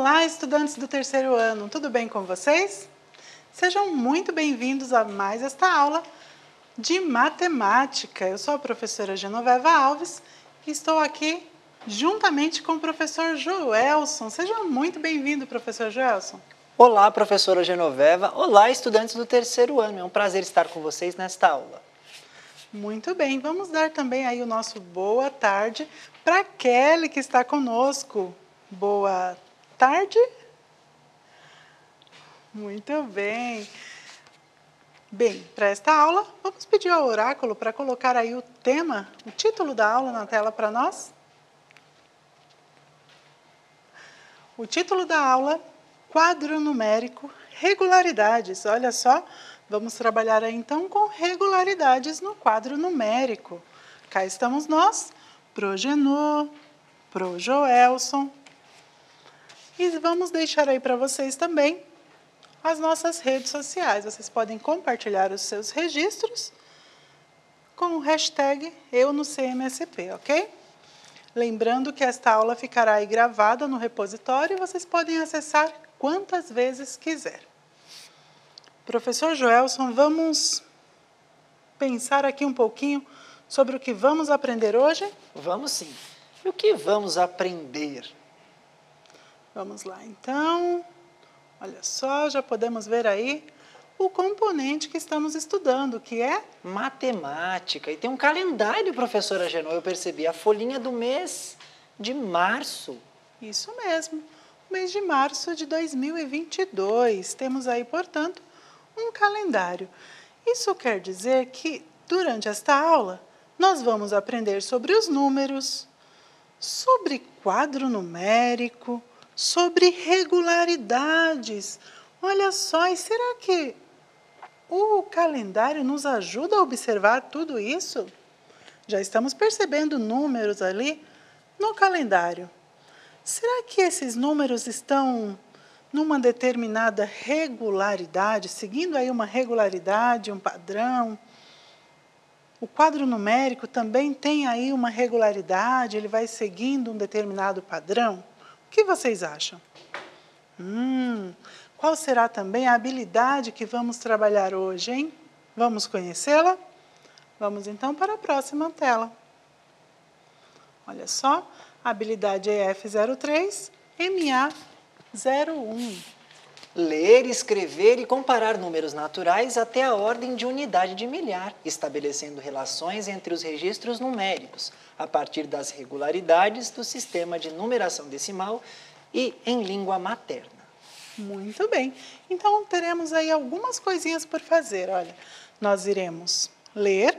Olá, estudantes do terceiro ano, tudo bem com vocês? Sejam muito bem-vindos a mais esta aula de matemática. Eu sou a professora Genoveva Alves e estou aqui juntamente com o professor Joelson. Seja muito bem-vindo, professor Joelson. Olá, professora Genoveva. Olá, estudantes do terceiro ano. É um prazer estar com vocês nesta aula. Muito bem, vamos dar também aí o nosso boa tarde para Kelly, que está conosco. Boa tarde. Muito bem. Bem, para esta aula, vamos pedir ao oráculo para colocar aí o tema, o título da aula na tela para nós. O título da aula, quadro numérico, regularidades. Olha só, vamos trabalhar aí então com regularidades no quadro numérico. Cá estamos nós, pro Genô, pro Joelson. E vamos deixar aí para vocês também as nossas redes sociais. Vocês podem compartilhar os seus registros com o hashtag EuNoCMSP, ok? Lembrando que esta aula ficará aí gravada no repositório e vocês podem acessar quantas vezes quiser. Professor Joelson, vamos pensar aqui um pouquinho sobre o que vamos aprender hoje? Vamos sim. E o que vamos aprender? Vamos lá, então. Olha só, já podemos ver aí o componente que estamos estudando, que é matemática. E tem um calendário, professora Genô, eu percebi, a folhinha do mês de março. Isso mesmo, mês de março de 2022. Temos aí, portanto, um calendário. Isso quer dizer que, durante esta aula, nós vamos aprender sobre os números, sobre quadro numérico, sobre regularidades. Olha só, e será que o calendário nos ajuda a observar tudo isso? Já estamos percebendo números ali no calendário. Será que esses números estão numa determinada regularidade, seguindo aí uma regularidade, um padrão? O quadro numérico também tem aí uma regularidade, ele vai seguindo um determinado padrão? O que vocês acham? Qual será também a habilidade que vamos trabalhar hoje, hein? Vamos conhecê-la? Vamos então para a próxima tela. Olha só, habilidade EF03, MA01. Ler, escrever e comparar números naturais até a ordem de unidade de milhar, estabelecendo relações entre os registros numéricos, a partir das regularidades do sistema de numeração decimal e em língua materna. Muito bem. Então, teremos aí algumas coisinhas por fazer. Olha, nós iremos ler,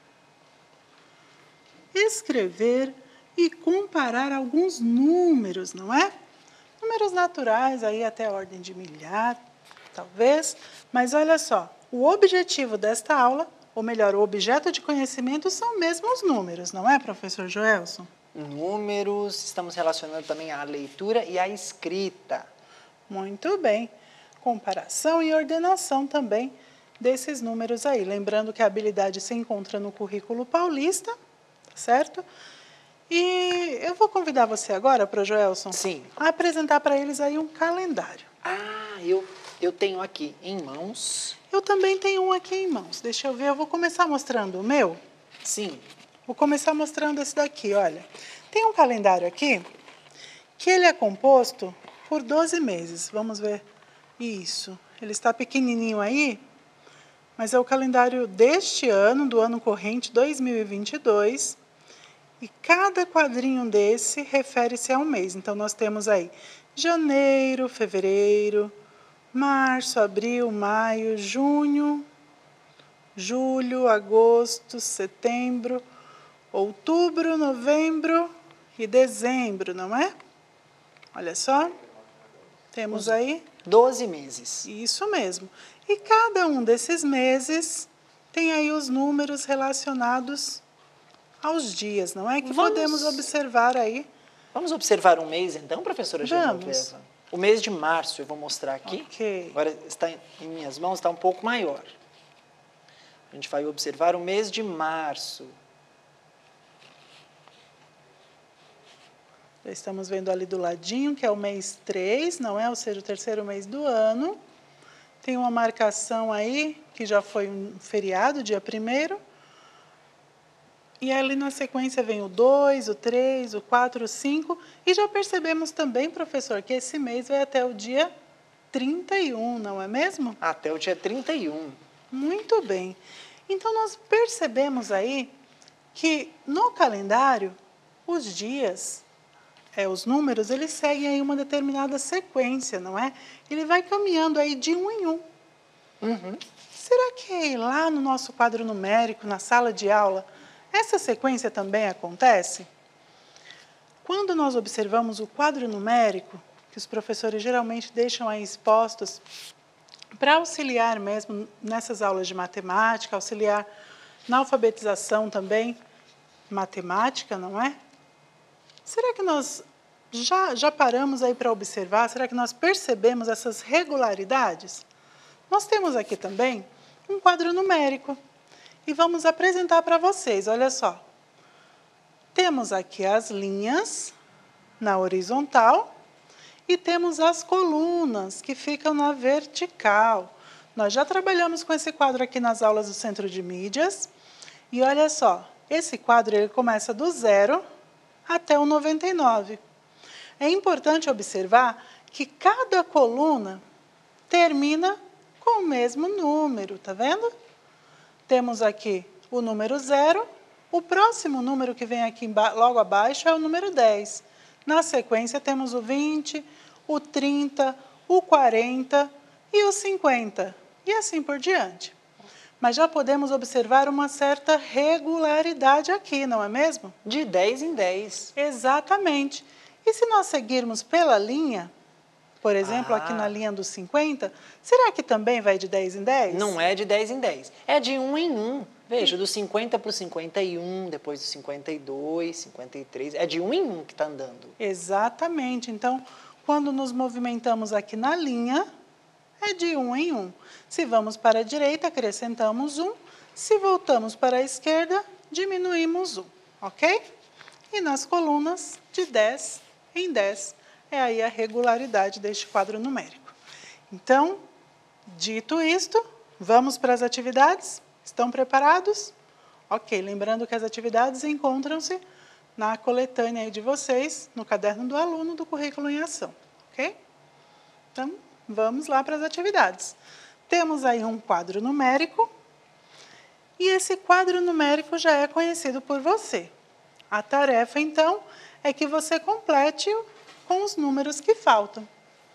escrever e comparar alguns números, não é? Números naturais, aí até a ordem de milhar, talvez. Mas olha só, o objetivo desta aula, ou melhor, o objeto de conhecimento são mesmo os números, não é, professor Joelson? Números, estamos relacionando também à leitura e à escrita. Muito bem. Comparação e ordenação também desses números aí. Lembrando que a habilidade se encontra no currículo paulista, certo? E eu vou convidar você agora, pro Joelson, sim, a apresentar para eles aí um calendário. Ah, eu tenho aqui em mãos. Eu também tenho um aqui em mãos. Deixa eu ver, eu vou começar mostrando o meu. Sim. Vou começar mostrando esse daqui, olha. Tem um calendário aqui que ele é composto por 12 meses. Vamos ver. Isso. Ele está pequenininho aí, mas é o calendário deste ano, do ano corrente 2022. E cada quadrinho desse refere-se a um mês. Então, nós temos aí janeiro, fevereiro, março, abril, maio, junho, julho, agosto, setembro, outubro, novembro e dezembro, não é? Olha só, temos aí 12 meses. Isso mesmo. E cada um desses meses tem aí os números relacionados aos dias, não é? Que podemos observar aí. Vamos observar um mês, então, professora Vamos. Genoveva? O mês de março, eu vou mostrar aqui. Ok. Agora está em minhas mãos, está um pouco maior. A gente vai observar o mês de março. Já estamos vendo ali do ladinho, que é o mês 3, não é? Ou seja, o terceiro mês do ano. Tem uma marcação aí, que já foi um feriado, dia 1º. E ali na sequência vem o 2, o 3, o 4, o 5. E já percebemos também, professor, que esse mês vai até o dia 31, não é mesmo? Até o dia 31. Muito bem. Então, nós percebemos aí que no calendário, os dias, os números, eles seguem aí uma determinada sequência, não é? Ele vai caminhando aí de um em um. Uhum. Será que lá no nosso quadro numérico, na sala de aula, essa sequência também acontece? Quando nós observamos o quadro numérico, que os professores geralmente deixam aí expostos para auxiliar mesmo nessas aulas de matemática, auxiliar na alfabetização também, matemática, não é? Será que nós já paramos aí para observar? Será que nós percebemos essas regularidades? Nós temos aqui também um quadro numérico e vamos apresentar para vocês, olha só. Temos aqui as linhas na horizontal e temos as colunas que ficam na vertical. Nós já trabalhamos com esse quadro aqui nas aulas do Centro de Mídias. E olha só, esse quadro ele começa do 0 até o 99. É importante observar que cada coluna termina com o mesmo número, tá vendo? Temos aqui o número 0, o próximo número que vem aqui logo abaixo é o número 10. Na sequência temos o 20, o 30, o 40 e o 50, e assim por diante. Mas já podemos observar uma certa regularidade aqui, não é mesmo? De 10 em 10. Exatamente. E se nós seguirmos pela linha, por exemplo, aqui na linha dos 50, será que também vai de 10 em 10? Não é de 10 em 10, é de 1 em 1. Veja, do 50 para o 51, depois do 52, 53, é de 1 em 1 que está andando. Exatamente. Então, quando nos movimentamos aqui na linha, é de 1 em 1. Se vamos para a direita, acrescentamos 1. Se voltamos para a esquerda, diminuímos 1, ok? E nas colunas, de 10 em 10. É aí a regularidade deste quadro numérico. Então, dito isto, vamos para as atividades? Estão preparados? Ok, lembrando que as atividades encontram-se na coletânea aí de vocês, no caderno do aluno do Currículo em Ação, ok? Então, vamos lá para as atividades. Temos aí um quadro numérico, e esse quadro numérico já é conhecido por você. A tarefa, então, é que você complete com os números que faltam.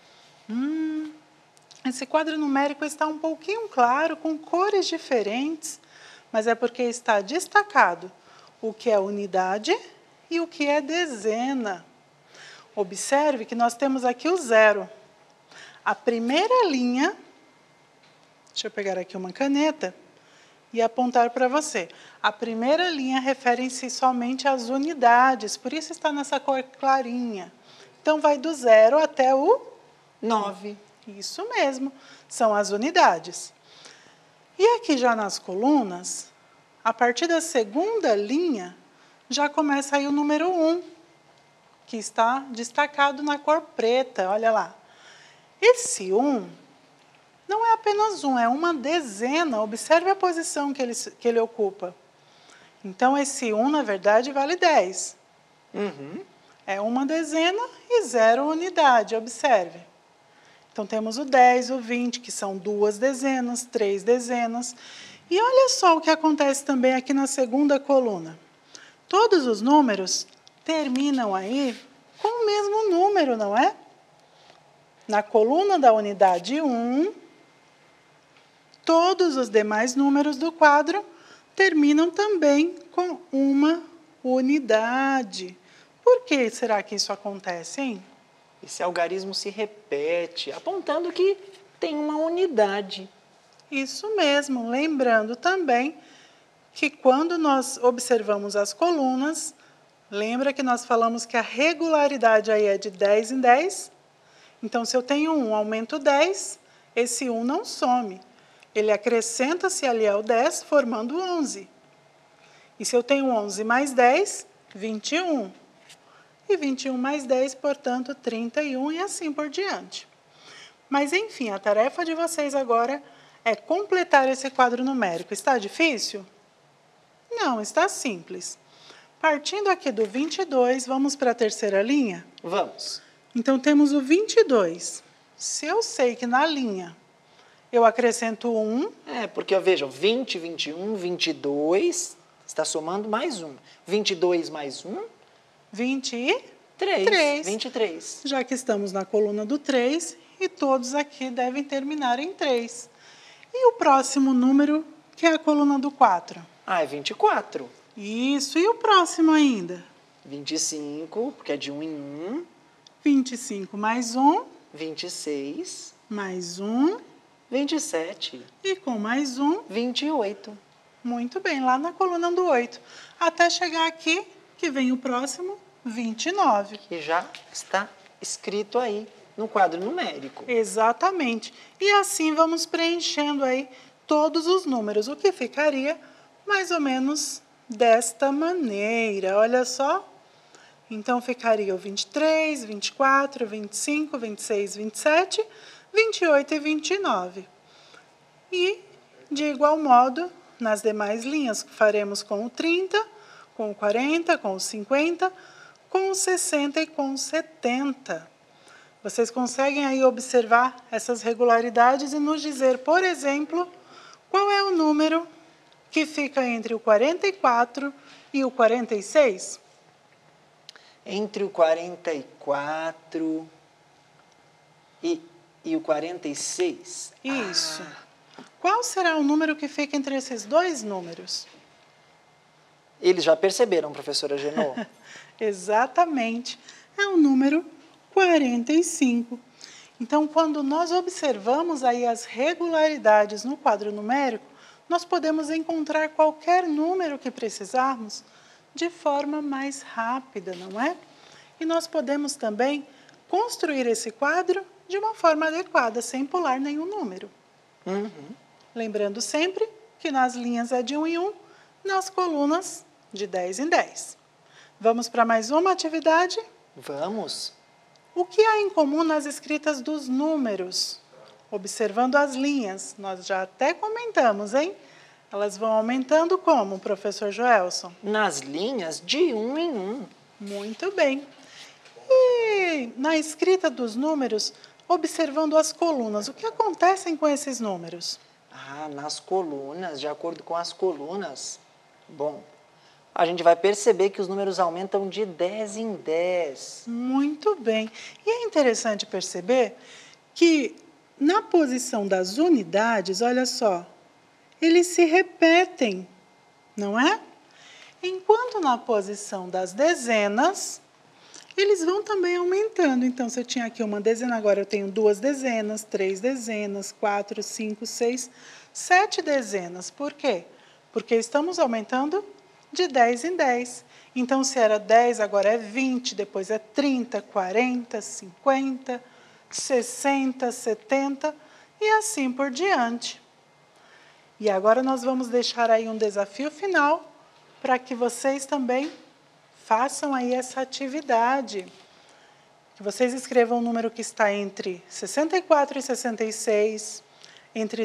Esse quadro numérico está um pouquinho claro, com cores diferentes, mas é porque está destacado o que é unidade e o que é dezena. Observe que nós temos aqui o 0. A primeira linha, deixa eu pegar aqui uma caneta e apontar para você. A primeira linha refere-se somente às unidades, por isso está nessa cor clarinha. Então, vai do 0 até o 9. Isso mesmo, são as unidades. E aqui já nas colunas, a partir da segunda linha, já começa aí o número 1, que está destacado na cor preta, olha lá. Esse 1 não é apenas 1, é uma dezena, observe a posição que ele ocupa. Então, esse 1, na verdade, vale 10. É uma dezena e 0 unidade, observe. Então, temos o 10, o 20, que são 2 dezenas, 3 dezenas. E olha só o que acontece também aqui na segunda coluna. Todos os números terminam aí com o mesmo número, não é? Na coluna da unidade 1, todos os demais números do quadro terminam também com uma unidade. Por que será que isso acontece, hein? Esse algarismo se repete, apontando que tem uma unidade. Isso mesmo, lembrando também que quando nós observamos as colunas, lembra que nós falamos que a regularidade aí é de 10 em 10? Então, se eu tenho 1, aumento 10, esse 1 não some. Ele acrescenta-se ali ao 10, formando 11. E se eu tenho 11 mais 10, 21. e 21 mais 10, portanto, 31 e assim por diante. Mas, enfim, a tarefa de vocês agora é completar esse quadro numérico. Está difícil? Não, está simples. Partindo aqui do 22, vamos para a terceira linha? Vamos. Então, temos o 22. Se eu sei que na linha eu acrescento 1... Porque, vejam, 20, 21, 22, está somando mais 1. 22 mais 1... 23. 23. Já que estamos na coluna do 3, e todos aqui devem terminar em 3. E o próximo número, que é a coluna do 4? É 24. Isso, e o próximo ainda? 25, porque é de 1 em 1. 25 mais 1. 26. Mais 1. 27. E com mais 1. 28. Muito bem, lá na coluna do 8. Até chegar aqui, que vem o próximo, 29. Que já está escrito aí no quadro numérico. Exatamente. E assim vamos preenchendo aí todos os números, o que ficaria mais ou menos desta maneira. Olha só. Então, ficaria o 23, 24, 25, 26, 27, 28 e 29. E, de igual modo, nas demais linhas, faremos com o 30, com o 40, com o 50, com o 60 e com o 70. Vocês conseguem aí observar essas regularidades e nos dizer, por exemplo, qual é o número que fica entre o 44 e o 46? Entre o 44 e o 46? Isso. Qual será o número que fica entre esses dois números? Eles já perceberam, professora Genô? Exatamente. É o número 45. Então, quando nós observamos aí as regularidades no quadro numérico, nós podemos encontrar qualquer número que precisarmos de forma mais rápida, não é? E nós podemos também construir esse quadro de uma forma adequada, sem pular nenhum número. Lembrando sempre que nas linhas é de 1 em 1, nas colunas de 10 em 10. Vamos para mais uma atividade? Vamos. O que há em comum nas escritas dos números? Observando as linhas, nós já até comentamos, hein? Elas vão aumentando como, professor Joelson? Nas linhas de 1 em 1. Muito bem. E na escrita dos números, observando as colunas, o que acontece com esses números? Nas colunas, de acordo com as colunas. Bom, a gente vai perceber que os números aumentam de 10 em 10. Muito bem. E é interessante perceber que na posição das unidades, olha só, eles se repetem, não é? Enquanto na posição das dezenas, eles vão também aumentando. Então, se eu tinha aqui uma dezena, agora eu tenho 2 dezenas, 3 dezenas, 4, 5, 6, 7 dezenas. Por quê? Porque estamos aumentando de 10 em 10. Então, se era 10, agora é 20, depois é 30, 40, 50, 60, 70 e assim por diante. E agora nós vamos deixar aí um desafio final para que vocês também façam aí essa atividade. Que vocês escrevam o número que está entre 64 e 66, entre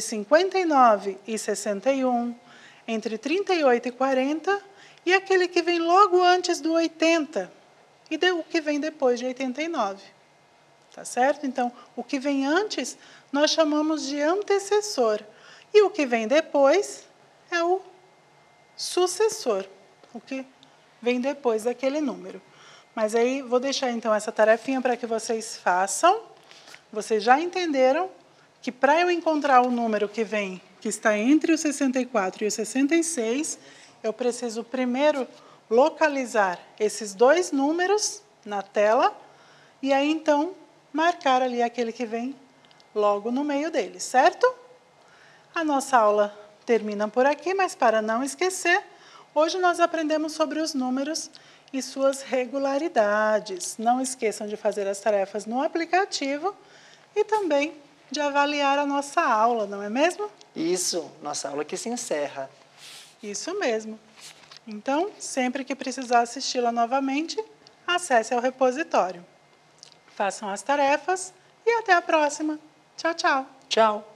59 e 61, entre 38 e 40 e aquele que vem logo antes do 80 e o que vem depois de 89. Tá certo? Então, o que vem antes nós chamamos de antecessor. E o que vem depois é o sucessor, o que vem depois daquele número. Mas aí, vou deixar então essa tarefinha para que vocês façam. Vocês já entenderam que para eu encontrar o número que está entre o 64 e o 66, eu preciso primeiro localizar esses dois números na tela e aí então marcar ali aquele que vem logo no meio deles, certo? A nossa aula termina por aqui, mas para não esquecer, hoje nós aprendemos sobre os números e suas regularidades. Não esqueçam de fazer as tarefas no aplicativo e também de avaliar a nossa aula, não é mesmo? Isso, nossa aula que se encerra. Isso mesmo. Então, sempre que precisar assisti-la novamente, acesse ao repositório. Façam as tarefas e até a próxima. Tchau, tchau! Tchau!